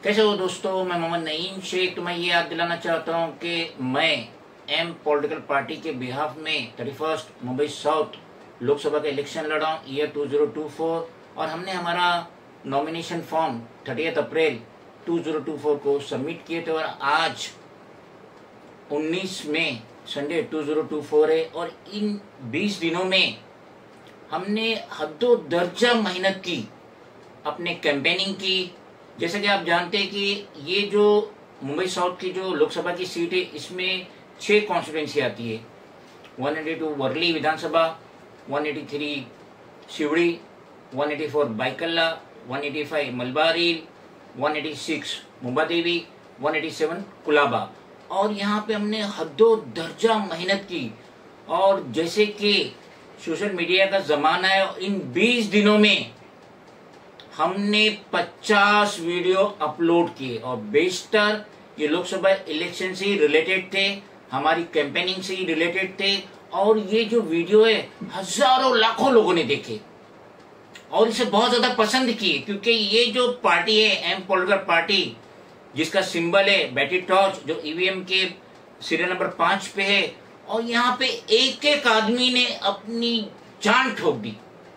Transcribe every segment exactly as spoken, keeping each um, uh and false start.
कैसे हो दोस्तों, मैं मोहम्मद नईम शेख। तो मैं ये याद दिलाना चाहता हूँ कि मैं एम पॉलिटिकल पार्टी के बिहाफ में thirty first Mumbai south Lok Sabha का इलेक्शन लड़ा हूँ year two zero two four, और हमने हमारा nomination form thirtieth April two zero two four को सबमिट किए थे। और आज उन्नीस मई Sunday two zero two four है, और इन बीस दिनों में हमने हद्दो दर्जा मेहनत की, अपने कैंपेनिंग की। जैसे कि आप जानते हैं कि ये जो मुंबई साउथ की जो लोकसभा की सीट है, इसमें छह कॉन्स्टिट्यूंसी आती है। एक सौ बयासी वर्ली विधानसभा, एक सौ तिरासी शिवड़ी, एक सौ चौरासी बाइकल्ला, एक सौ पचासी मलबारी, एक सौ छियासी मुंबादेवी, एक सौ सत्तासी कुलाबा। और यहाँ पे हमने हद्दो दर्जा मेहनत की। और जैसे कि सोशल मीडिया का जमाना है, इन बीस दिनों में हमने पचास वीडियो अपलोड किए, और बेशतर ये लोकसभा इलेक्शन से ही रिलेटेड थे, हमारी कैंपेनिंग से ही रिलेटेड थे। और ये जो वीडियो है हजारों लाखों लोगों ने देखे और इसे बहुत ज्यादा पसंद किए, क्योंकि ये जो पार्टी है एम पॉलिटिकल पार्टी, जिसका सिंबल है बैटरी टॉर्च, जो ईवीएम के सीरियल नंबर पांच पे है। और यहाँ पे एक एक आदमी ने अपनी जान ठोक दी,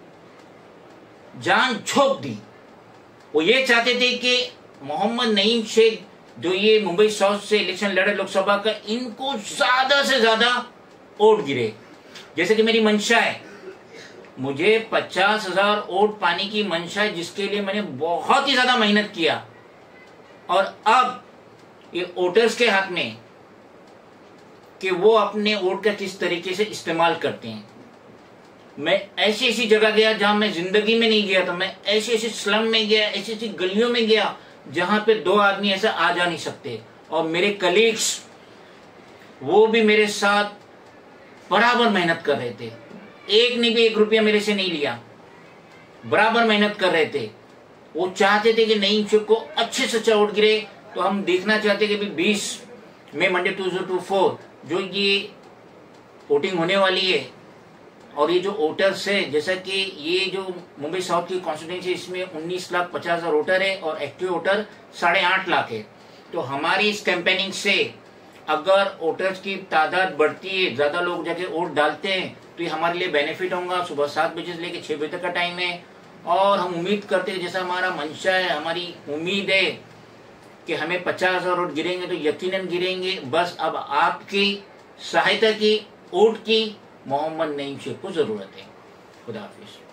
जान झोंक दी। वो ये चाहते थे कि मोहम्मद नईम शेख जो ये मुंबई साउथ से इलेक्शन लड़े लोकसभा का, इनको ज्यादा से ज्यादा वोट गिरे। जैसे कि मेरी मंशा है, मुझे पचास हजार वोट पाने की मंशा है, जिसके लिए मैंने बहुत ही ज्यादा मेहनत किया। और अब ये वोटर्स के हाथ में कि वो अपने वोट का किस तरीके से इस्तेमाल करते हैं। मैं ऐसी ऐसी जगह गया जहां मैं जिंदगी में नहीं गया था। मैं ऐसी ऐसी स्लम में गया, ऐसी ऐसी गलियों में गया जहां पे दो आदमी ऐसा आ जा नहीं सकते। और मेरे कलीग्स वो भी मेरे साथ बराबर मेहनत कर रहे थे, एक ने भी एक रुपया मेरे से नहीं लिया, बराबर मेहनत कर रहे थे। वो चाहते थे कि नईम शेख को अच्छे से अच्छा वोट गिरे। तो हम देखना चाहते कि बीस मई Monday two zero two four जो ये वोटिंग होने वाली है, और ये जो वोटर्स है, जैसा कि ये जो मुंबई साउथ की कॉन्स्टिट्यूंसी, इसमें उन्नीस लाख पचास हजार वोटर है और एक्टिव वोटर साढ़े आठ लाख है। तो हमारी इस कैंपेनिंग से अगर वोटर्स की तादाद बढ़ती है, ज्यादा लोग जाके वोट डालते हैं, तो ये हमारे लिए बेनिफिट होगा। सुबह सात बजे से लेकर छह बजे तक का टाइम है, और हम उम्मीद करते हैं, जैसा हमारा मंशा है, हमारी उम्मीद है कि हमें पचास हजार वोट गिरेंगे, तो यकीनन गिरेंगे। बस अब आपकी सहायता की, वोट की मोहम्मद नईम शेख को जरूरत है। खुदा हाफिज।